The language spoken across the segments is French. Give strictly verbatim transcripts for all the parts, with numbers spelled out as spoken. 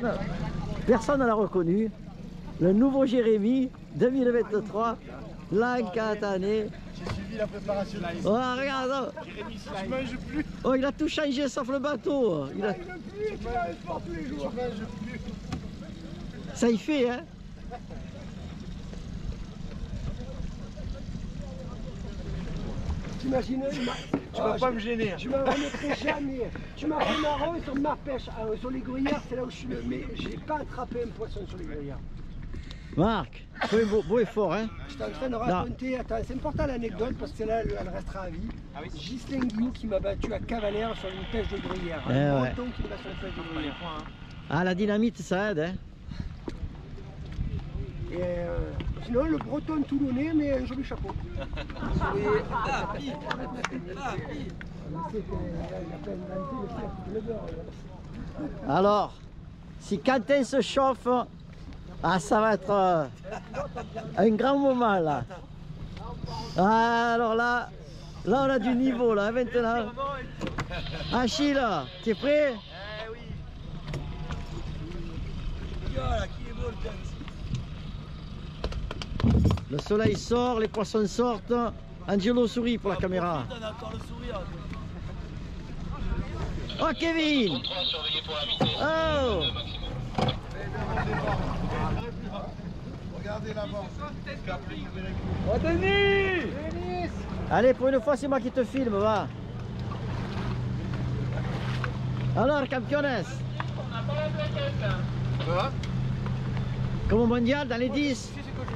personne, personne ne l'a reconnu. Le nouveau Jérémy deux mille vingt-trois, l'Ancatané. J'ai suivi la préparation. Oh, regarde. Jérémy, si tu manges plus. Oh, il a tout changé sauf le bateau. Il a... Tu manges sport tous les jours. Tu manges plus. Ça y fait, hein. T'imagines, tu vas pas me gêner. Je m'en remettrai jamais. Tu m'as fait marron sur ma pêche. Alors, sur les gruyères, c'est là où je suis le. Mais j'ai pas attrapé un poisson sur les gruyères. Marc, beau, beau, beau effort, hein. Je suis en train de raconter, attends, c'est important l'anecdote parce que là, elle restera à vie. Ah oui. Ghislain Guillou qui m'a battu à Cavalère sur une pêche de gruyère. Eh un ouais. breton qui me bat sur une pêche de gruyère. Ah, la dynamite, ça aide, hein. Et euh, sinon, le breton toulonnais, mais un joli chapeau. Alors, si Quentin se chauffe, ah, ça va être euh, un grand moment là. Ah, alors là, là on a du niveau là maintenant. Achille, tu es prêt? Eh oui. Regarde, qui est beau le temps. Le soleil sort, les poissons sortent. Angelo sourit pour la caméra. On a encore le sourire. Oh Kevin! Oh! Regardez là-bas. Oh Denis! Allez, pour une fois, c'est moi qui te filme, va. Alors, campiones? Ça va? Comme au mondial, dans les dix?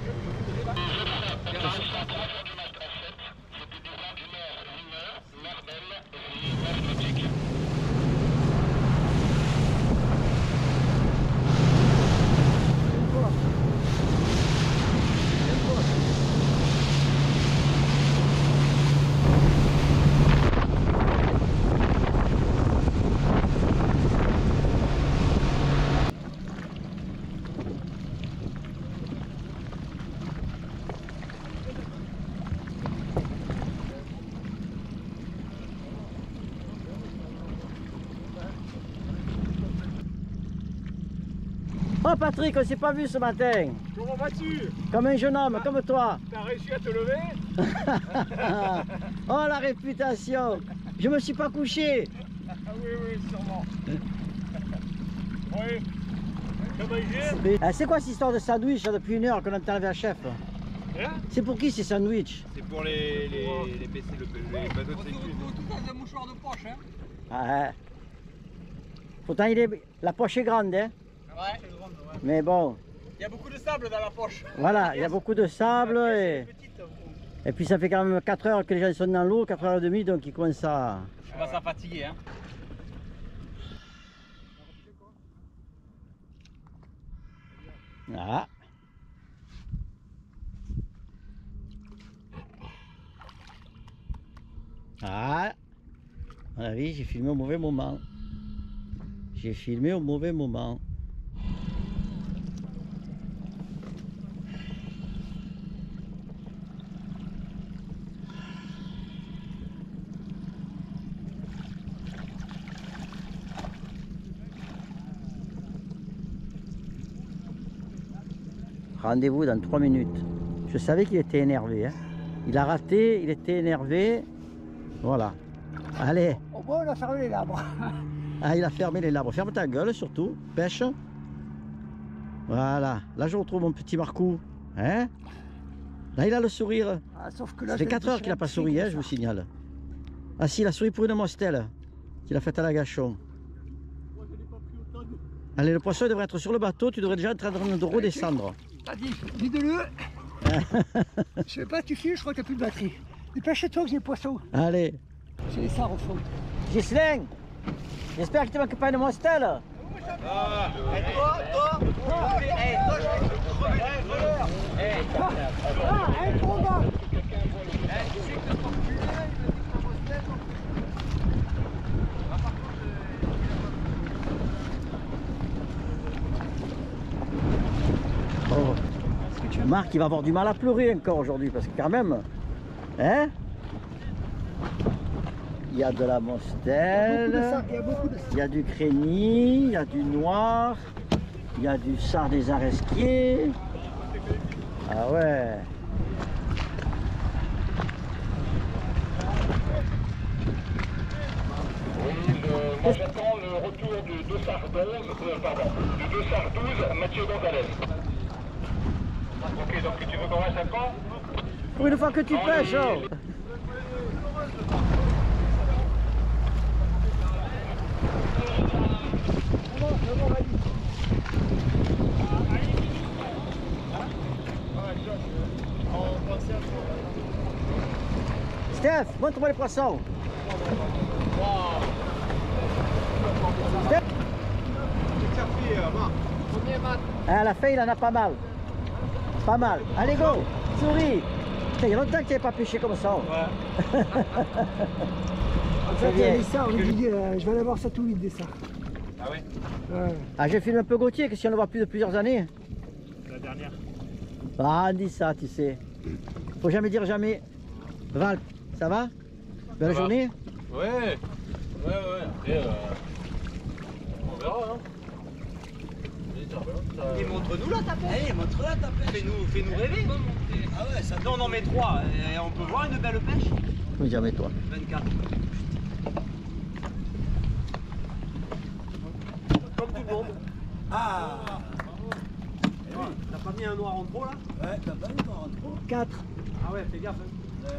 Oh Patrick, on s'est pas vu ce matin. Comment vas-tu? Comme un jeune homme, comme toi. T'as réussi à te lever? Oh la réputation. Je me suis pas couché. Ah oui, oui, sûrement. Oui. T'as mangé? Eh, c'est quoi cette histoire de sandwich là, depuis une heure qu'on entend la V H F? Hein? C'est pour qui ces sandwichs? C'est pour les, les, les, P C, le, les bateaux de sécu. Tout ça, c'est un mouchoir de poche, hein? Ah, ouais. Pourtant il est... la poche est grande, hein? Ouais. Mais bon, Il y a beaucoup de sable dans la poche. voilà, il y a beaucoup de sable et... et puis ça fait quand même quatre heures que les gens sont dans l'eau, quatre heures trente, donc ils commencent à... Je commence à fatiguer, hein. Ah. Ah. À mon avis, j'ai filmé au mauvais moment. J'ai filmé au mauvais moment. Rendez-vous dans trois minutes. Je savais qu'il était énervé. Hein. Il a raté, il était énervé. Voilà. Allez. Au moins, on a fermé les labres. Ah, il a fermé les labres. Ferme ta gueule surtout. Pêche. Voilà. Là, je retrouve mon petit Marcou. Hein? Là, il a le sourire. Ah, sauf que là, Ça fait quatre heures qu'il n'a pas souri, hein, je vous signale. Ah si, il a souri pour une mostelle qu'il a faite à la Gachon. Allez, le poisson devrait être sur le bateau. Tu devrais déjà être en train de redescendre. T'as dit, dis-le. Je sais pas, tu files, je crois qu'il n'y a plus de batterie. Dépêche-toi que j'ai le poisson. Allez. J'ai les sards au fond. Ghislain, j'espère qu'il ne te manque pas une mostelle. Ah, et toi, toi, toi, hey, toi, je vais te crever les voleurs. Hey, Ah, un combat. tu sais que t'as pas plus là, il me dit que ta mostelle. Ah, par contre, Oh. Marc, il va avoir du mal à pleurer encore aujourd'hui parce que quand même, hein? Il y a de la mostelle, Il y a beaucoup de ça, il y a beaucoup de ça. il y a du crény, il y a du noir. Il y a du sard des Aresquiers. Ah ouais. Moi j'attends le retour du deux sard douze, euh, pardon, du deux sard douze, Mathieu Gonzalez. Ok, donc tu veux qu'on reste à quand? Pour une fois que tu pêches, oh. Steph, montre-moi les poissons. Steph. Ah, la fin, il en a pas mal. Pas mal. Allez, go. Souris. Putain, il y a longtemps que tu n'avais pas pêché comme ça. En fait, il y a des sards, on dit, euh, je vais en avoir sept ou huit des sards. Ah ouais? Ouais. Ah, je filme un peu Gauthier, que si on le voit plus de plusieurs années. La dernière. Ah, on dit ça, tu sais. Faut jamais dire jamais. Val, ça va? Belle Ça journée? Va. Ouais. Ouais, ouais. Après, euh... on verra, hein. Et montre-nous la tapette. Allez, montre la tapette. Fais-nous fais -nous rêver. Ah ouais, ça donne, on en met trois. Et on peut voir une belle pêche. Oui, jamais toi. vingt-quatre. Comme tout le monde. Ah. T'as pas mis un noir en trop là? Ouais, t'as pas mis un noir en trop. quatre. Ah ouais, fais gaffe. Hein.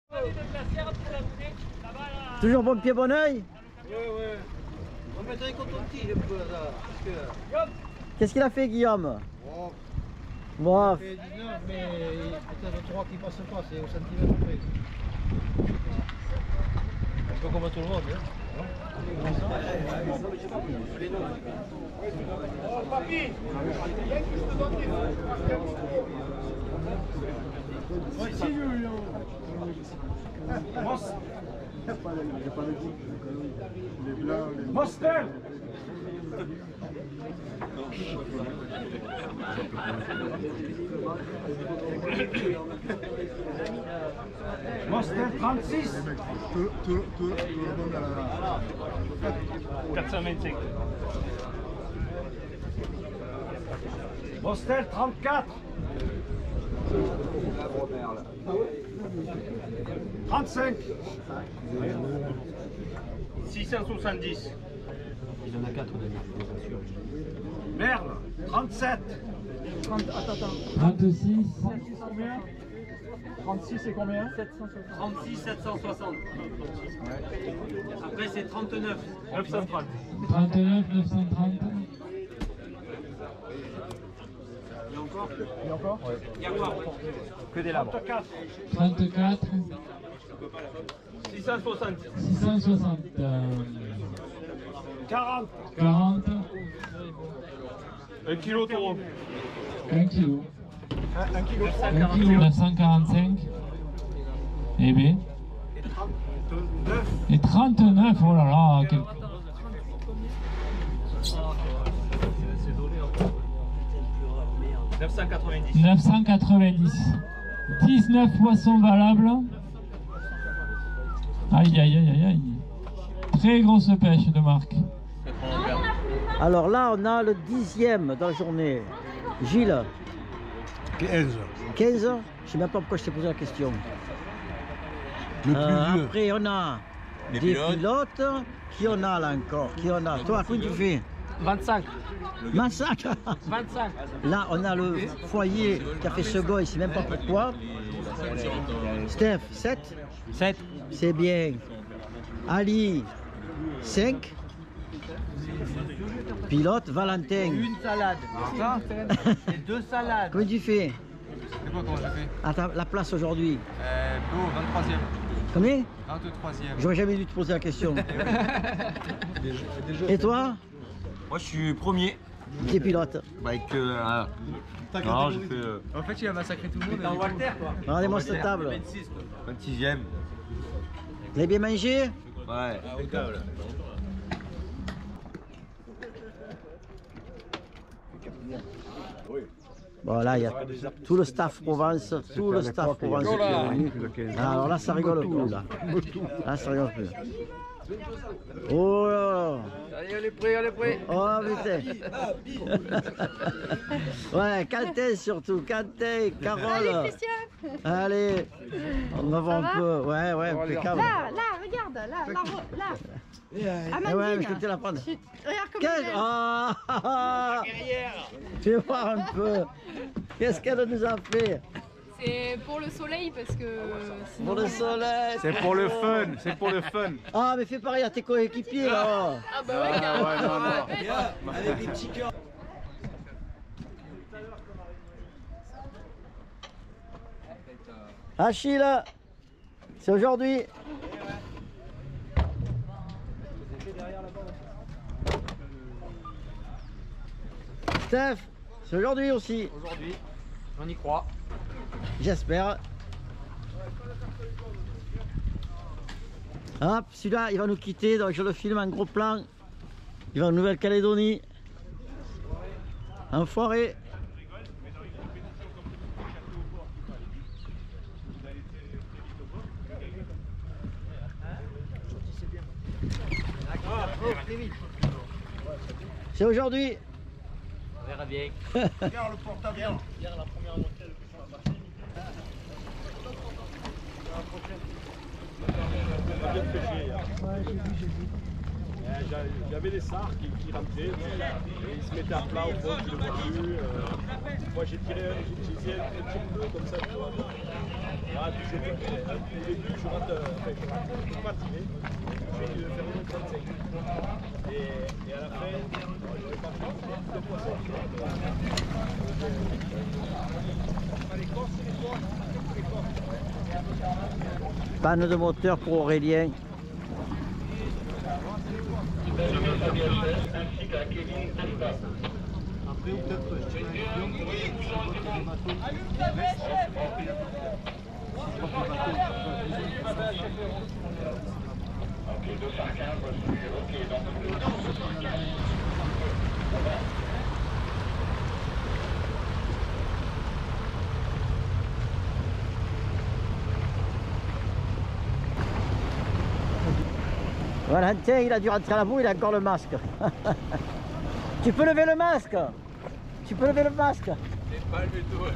Toujours bon pied, bon oeil? Ouais, ouais. On va mettre un coton-tige un peu là. Parce que... Qu'est-ce qu'il a fait, Guillaume? Oh, Bon, il fait dix-neuf, mais peut-être trois qui passent pas, c'est au centimètre près. Un peu comme tout le monde. Hein. Oh papy, viens que je te donne des Ouais, si, lui, Mostel. Mostel trente-six. tout, tout, tout, tout le monde à la... quatre cent vingt-cinq. Mostel trente-quatre. trente-cinq. six cent soixante-dix. Il y en a quatre d'ailleurs, Merde, trente-sept. trente-six. trente-six c'est combien? trente-six sept cent soixante. Après c'est trente-neuf. neuf cent trente. trente-neuf neuf cent trente. Il y a encore? Il y a encore? Ouais. Il y a quoi? Que des labres. trente-quatre. six cent soixante. six cent soixante. Euh, quarante. quarante. Un kilo taureau. un kilo. Un kilo un kilo. neuf cent quarante-cinq. Eh bien. Et trente-neuf, oh là là. Quel... neuf cent quatre-vingt-dix. neuf cent quatre-vingt-dix. dix-neuf poissons valables. Aïe aïe aïe aïe aïe. Très grosse pêche de Marc. alors là, on a le dixième dans la journée. Gilles, quinze. quinze. Je sais même pas pourquoi je t'ai posé la question. Le plus Euh, vieux. après, on a des pilotes. Qui on a là encore? Qui on a? Toi, combien tu fais? vingt-cinq. vingt-cinq. vingt-cinq. Là, on a le foyer qui a fait ce goy, je sais même pas pourquoi. Steph, sept. sept. C'est bien. Ali, cinq. Pilote, Valentin. Une salade. Ça, c'est deux salades. Combien tu fais? C'est quoi comment j'ai fait? À ta- la place aujourd'hui? Euh, Beau, vingt-troisième. Combien? vingt-troisième. J'aurais jamais dû te poser la question. Et toi? Moi je suis premier. Qui est pilote? Bah, avec euh, non, j'ai fait euh, En fait, il a massacré tout le monde. T'es en Walter, toi. Regardez-moi cette table. vingt-sixième. Vous avez bien mangé? Ouais. Bon, là, il y a tout le staff Provence, tout le staff Provence qui est venu. Ah, alors là, ça rigole plus, là. Là, ça rigole plus. Oh là là. Allez, on est prêt, on est prêt. Oh putain. Ouais, Quentin surtout, Quentin, Carole. Allez, Christian. Allez, on va voir un peu. Ouais, ouais, impeccable. Là, là, regarde, là, là, là. Amandine. Ah ouais, mais je peux te la prendre. Tu- Regarde comme Quel... elle est. Oh, fais voir un peu. Qu'est-ce qu'elle nous a fait? C'est pour le soleil parce que sinon... Pour le soleil. C'est pour le fun, c'est pour le fun. Ah, mais fais pareil à tes coéquipiers là. Ah bah ouais, carrément. ouais, non, non. Avec des petits cœurs. Achille, c'est aujourd'hui. Steph, c'est aujourd'hui aussi. Aujourd'hui, on y croit. J'espère. Hop, celui-là, il va nous quitter, donc je le filme en gros plan. Il va en Nouvelle-Calédonie. Enfoiré. C'est aujourd'hui. On verra bien. Regarde le porte-avions. Hier, la première montée, le plus sur la machine. J'avais des sars qui, qui rentraient, et ils se mettaient à plat au fond, je le vois plus. Euh, moi j'ai tiré, j'ai utilisé un petit peu comme ça, tu vois. Voilà, puis j'ai fait, au début je rate, enfin je rate, je peux pas tirer, j'ai dû faire une trente-cinq. Et, et à la fin, je n'avais pas fait deux poissons. Les corses, les corses, les corses. Panne de moteur pour Aurélien. ainsi qu'à Kevin Costa. Après, ou peut-être je tirais un pion pour eux, je sais pas que les bateaux Ok, deux cent quinze, ok, donc deux cent quinze. Valentin, il a dû rentrer à la boue, il a encore le masque. Tu peux lever le masque. Tu peux lever le masque. C'est pas le tout.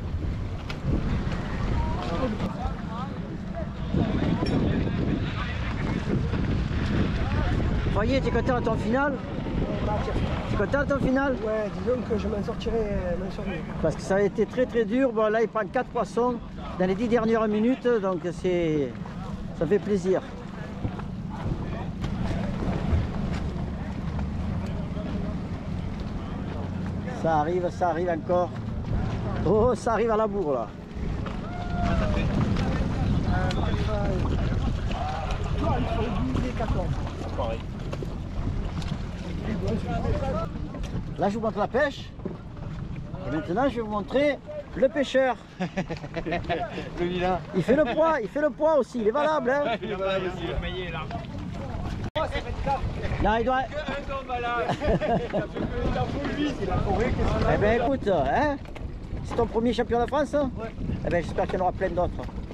Voyez, tu es content de ton final? Tu es content de ton final? Ouais, disons que je m'en sortirai, m'en sortirai. Parce que ça a été très très dur. Bon, là, il prend quatre poissons dans les dix dernières minutes, donc c'est, ça fait plaisir. Ça arrive, ça arrive encore. Oh, ça arrive à la bourre là. Là, je vous montre la pêche. Et maintenant, je vais vous montrer le pêcheur. Le vilain. Il fait le poids, il fait le poids aussi. Il est valable, hein. Il est valable aussi. Le maillet est là. Non, il doit. Eh ben écoute, hein, c'est ton premier champion de France, hein? Ouais. Eh ben j'espère qu'il y en aura plein d'autres.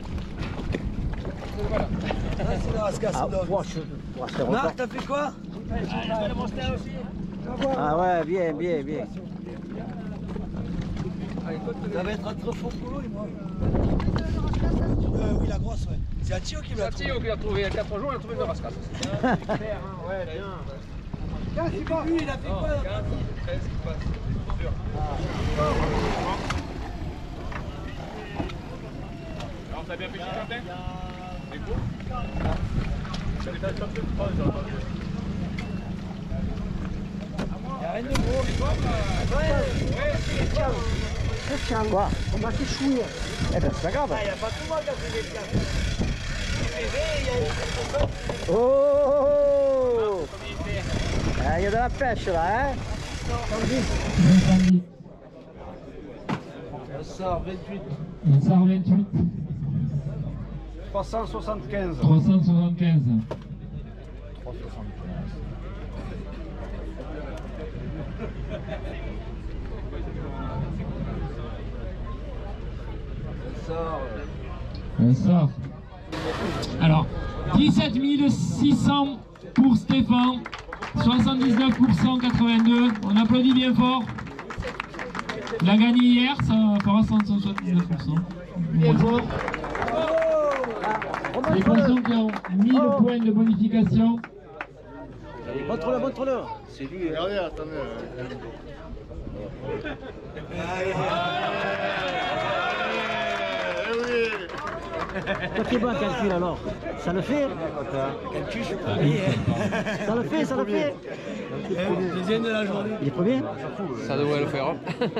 Voilà. Là, c'est la rascasse. Ah, wow, je... wow, c'est record. Marc, t'as fait quoi? Ah ouais, bien, bien, bien. Ça va être un trop fort pour lui, moi. Euh, oui, la grosse, ouais. C'est Atio qui l'a trouvé. C'est Atio qui l'a trouvé. Il y a quatre jours, il a trouvé une rascasse. Ouais, bien. Lui, il a fait quoi? treize qui passe. Sûr. Alors, t'as bien pêché, Quentin? C'est beau? J'avais pas le top de trois, j'ai entendu. Y'a rien de gros. Ouais, Quoi? on va s'échouer. Eh ben c'est pas grave. Ah, il n'y a pas tout le monde qui a fait des places. Oh! Ah, il y a de la pêche là, hein? Ça sort vingt-huit. On sort vingt-huit. trois cent soixante-quinze. trois cent soixante-quinze. On sort. Alors, dix-sept mille six cents pour Stéphane. soixante-dix-neuf pour cent quatre-vingt-deux. On applaudit bien fort. Il a gagné hier, ça fera cent soixante-dix-neuf pour cent. Bien fort. Les poissons qui ont mille points de bonification. Montre-le, montre-le. C'est lui. Regardez, attendez. Ça fait bon calcul alors. Ça le fait. Calcul, je suis premier. Ça le fait, ça le fait. Deuxième de la journée. Il est premier. Ça devrait le faire.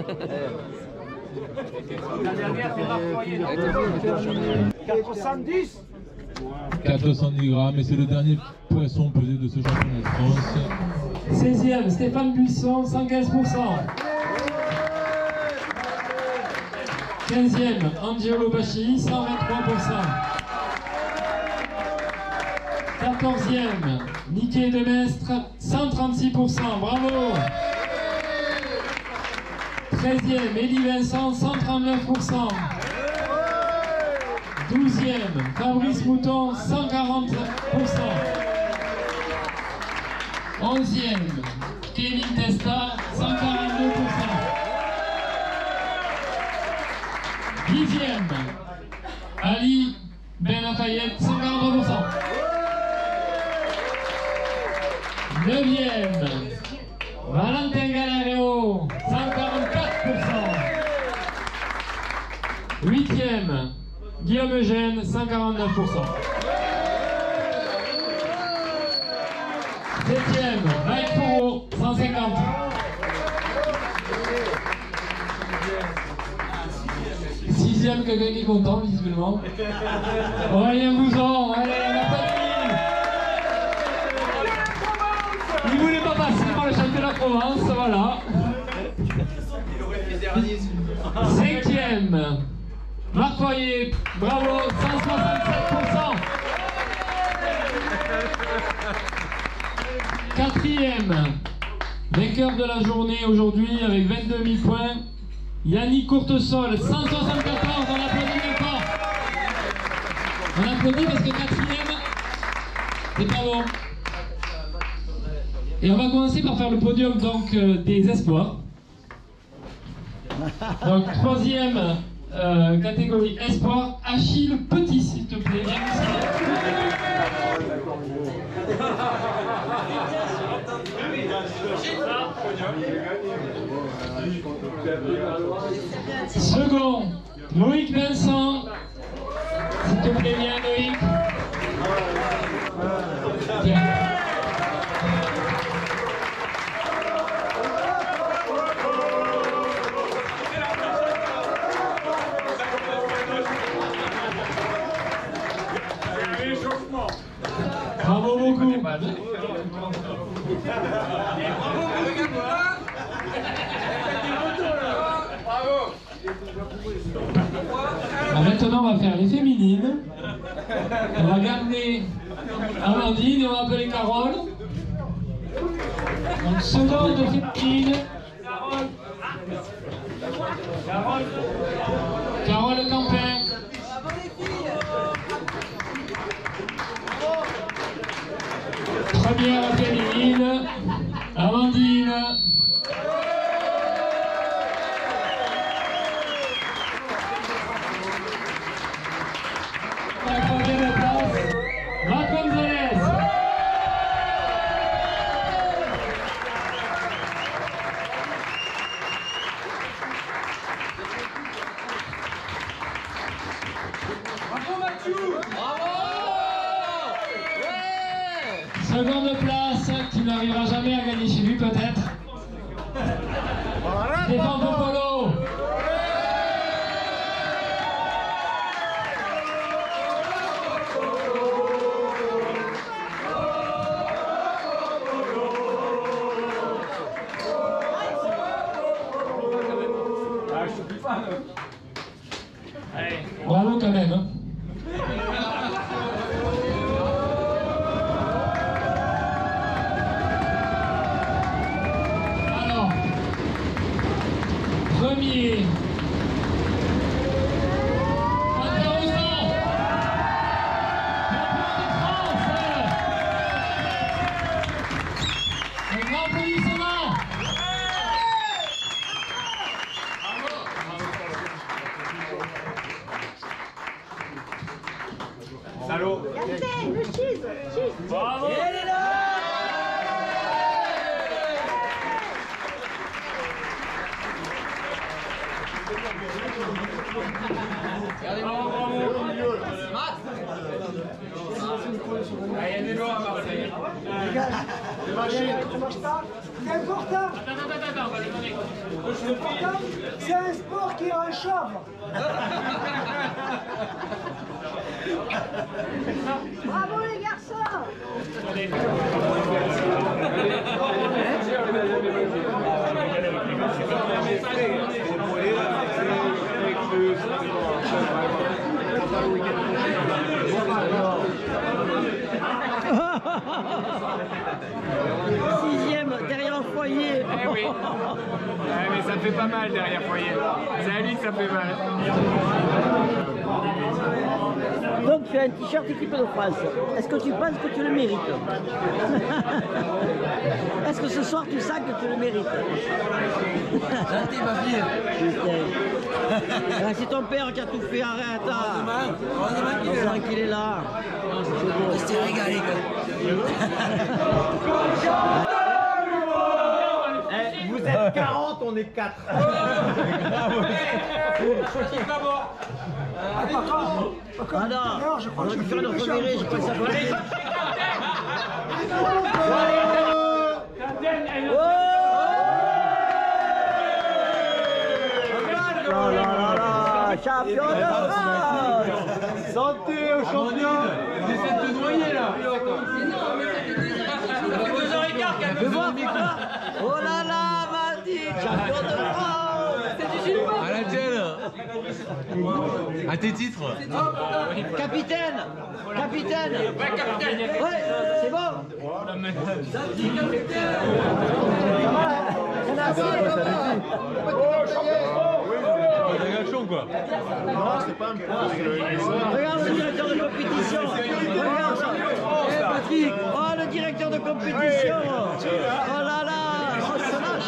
quatre cent dix. quatre cent dix grammes, et c'est le dernier poisson pesé de ce championnat de France. seizième, Stéphane Buisson, cent quinze pour cent. quinzième, Angelo Bacci, cent vingt-trois pour cent. quatorzième, Niké Demestre, cent trente-six pour cent. Bravo. treizième, Elie Vincent, cent trente-neuf pour cent. douzième, Fabrice Mouton, cent quarante pour cent. onzième, Kevin Testa, cent quarante-deux pour cent. dixième, Ali Ben Lafayette, cent quarante pour cent. neuvième, Valentin Galareo, cent quarante-quatre pour cent. huitième, Guillaume Eugène, cent quarante-neuf pour cent. septième, Mike Fourreau, cent cinquante. sixième, quelqu'un qui est content, visiblement. Aurélien Bouzon, allez, on a pas fini. Il voulait pas passer par le championnat de Provence, voilà. Cinquième, Marc Foyer, bravo, cent soixante-sept pour cent. Quatrième, vainqueur de la journée aujourd'hui avec vingt-deux mille points, Yannick Courtesol, cent soixante-quatorze, on applaudit bien fort. On applaudit parce que quatrième, c'est pas bon. Et on va commencer par faire le podium donc euh, des espoirs. Donc troisième euh, catégorie espoir, Achille Petit, s'il te plaît. Viens ici. Second, Loïc Vincent. S'il te plaît, viens Loïc. Tiens. Bravo beaucoup. Alors maintenant on va faire les féminines. On va garder Amandine et on va appeler Carole. Donc seconde féminine. Carole Campin. Première féminine, Amandine. La troisième place, Marc Gonzalez. Bravo Mathieu. Bravo. Seconde place, qui n'arrivera jamais à gagner chez lui peut-être. Stéphane Popolo. Bravo quand même. Hein. Premier. Intéressant. Champion de France. Capitaine, le cheese, cheese. Bravo. C'est important. C'est un sport qui est un chauve. Bravo les garçons. Sixième derrière le foyer. Eh oui. Ouais, mais ça fait pas mal derrière foyer. C'est à lui que ça fait mal. Donc tu as un t-shirt équipe de France. Est-ce que tu penses que tu le mérites? Est-ce que ce soir tu sens que tu le mérites? Gentil, ma fille. Ah, c'est ton père qui a tout fait, arrête. Heureusement qu'il est là. Je t'ai régalé. Vous êtes quarante, on est quatre. Ah non, on aurait dû faire notre virée, je pense à quoi. Oh là là là, champion de France. Santé aux champions. J'essaie de te noyer là. Fais voir, oh là là, Madi, champion de France. À la tienne. À tes titres. Capitaine, capitaine. Ouais, capitaine. Ouais, c'est bon. Quoi. Non, c'est pas un peu. Regarde le directeur de compétition. Regarde ça. Eh, Patrick. Oh, le directeur de compétition. Oh là là, oh, ça lâche.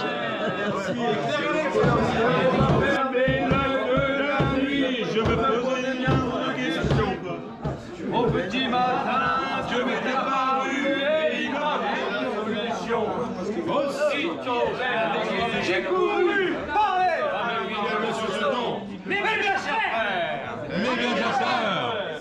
Je me posais bien de questions. Au petit matin, je m'étais paru et il m'a fait une solution. Aussitôt vers les j'ai couru parler. Mais méga cher. Méga chasseur.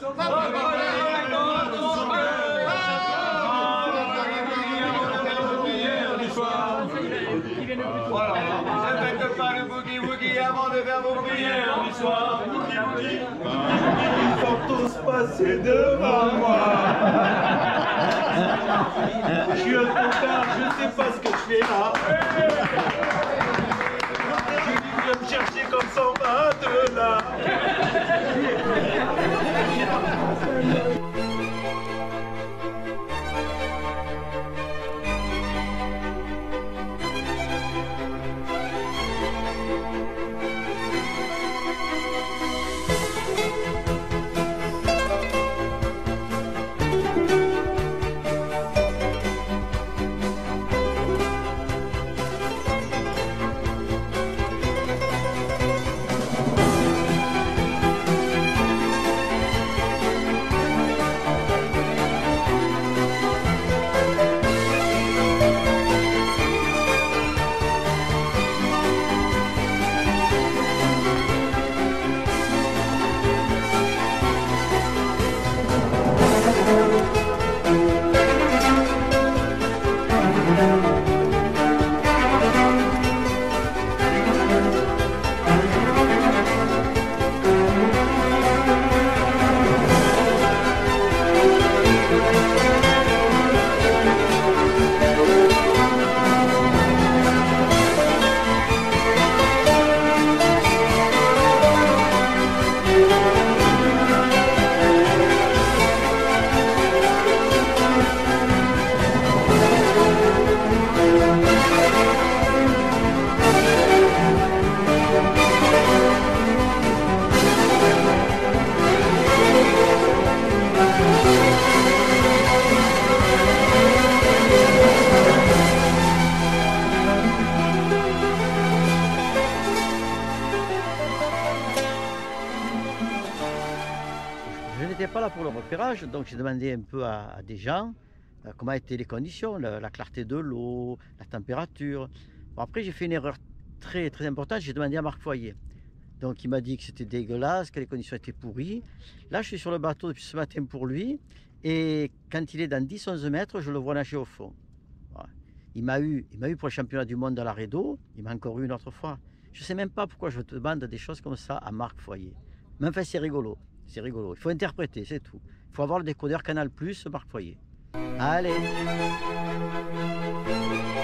Voilà, ne faites pas le boogie-woogie avant de faire vos prières du soir. Boogie-woogie. Ils sont tous passés devant moi. Je suis un tard, je sais pas ce que je fais là. Je viens me chercher comme ça de là. n'étais pas là pour le repérage, donc j'ai demandé un peu à, à des gens euh, comment étaient les conditions, la, la clarté de l'eau, la température. Bon, après, j'ai fait une erreur très, très importante, j'ai demandé à Marc Foyer. Donc il m'a dit que c'était dégueulasse, que les conditions étaient pourries. Là, je suis sur le bateau depuis ce matin pour lui, et quand il est dans dix à onze mètres, je le vois nager au fond. Voilà. Il m'a eu, il m'a eu pour le championnat du monde à la Redo, il m'a encore eu une autre fois. Je ne sais même pas pourquoi je te demande des choses comme ça à Marc Foyer. Mais enfin, c'est rigolo. C'est rigolo. Il faut interpréter, c'est tout. Il faut avoir le décodeur Canal plus, Marc Foyer. Allez.